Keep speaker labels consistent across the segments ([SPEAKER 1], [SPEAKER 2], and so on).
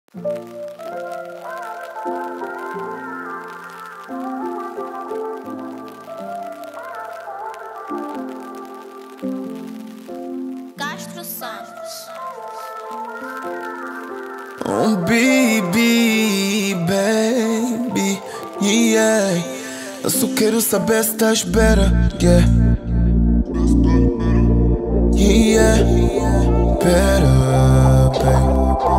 [SPEAKER 1] Castro Santos.
[SPEAKER 2] Oh baby, baby, yeah. Eu só quero saber se tá à espera, yeah. Yeah, espera, baby.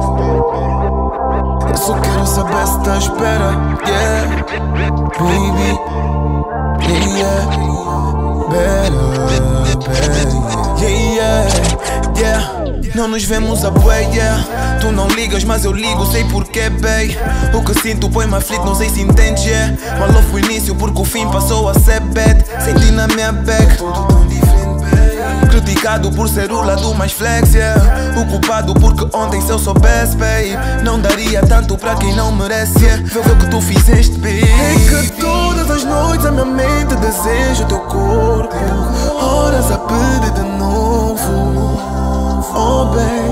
[SPEAKER 2] Eu só quero saber se tá à espera, yeah. Baby, yeah, better, baby. Yeah, yeah. Não nos vemos a bué, yeah. Tu não ligas, mas eu ligo, sei porquê, babe. O que sinto põe-me aflito, não sei se entendes, yeah. Mal foi o início porque o fim passou a ser bad. Senti na minha bag tudo tão diferente, babe. Criticado por ser o lado mais flex, yeah. O culpado porque ontem se eu soubesse, babe, não daria tanto pra quem não merece, yeah. Vê o que tu fizeste, babe. É que todas as noites a minha mente deseja o teu corpo. Horas a pedir de novo. Oh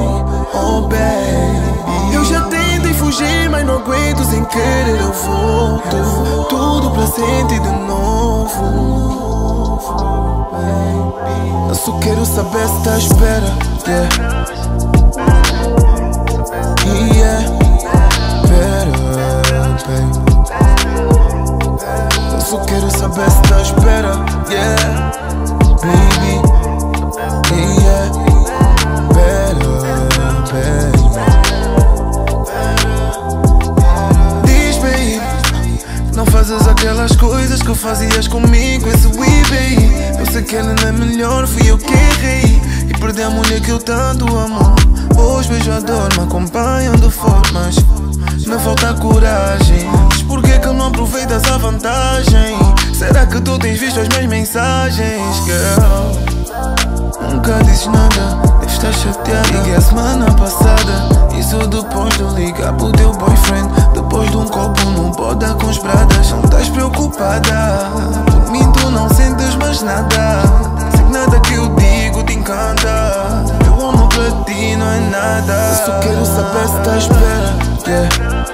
[SPEAKER 2] baby, eu já tentei fugir, mas não aguento sem querer, eu volto. Tudo pra sentir de novo. Eu só quero saber se tá à espera, yeah. Yeah, better, baby. Eu só quero saber se tá à espera, yeah. Baby, yeah. Diz, baby, não fazes aquelas coisas que fazias comigo, esse baby. Eu sei que ele não é melhor, fui eu que errei e perdi a mulher que eu tanto amo. Hoje vejo a dor, me acompanham de formas, me falta coragem. Mas por que não aproveitas a vantagem? Será que tu tens visto as minhas mensagens, girl? Nunca dizes nada, deves estar chateada. Liguei a semana passada, isso depois de ligar pro teu boyfriend. Depois de um copo num boda com espradas. Não estás preocupada, por mim tu não sentes mais nada. Sei que nada que eu digo te encanta. Meu amor pra ti não é nada. Eu só quero saber se tá à espera, yeah.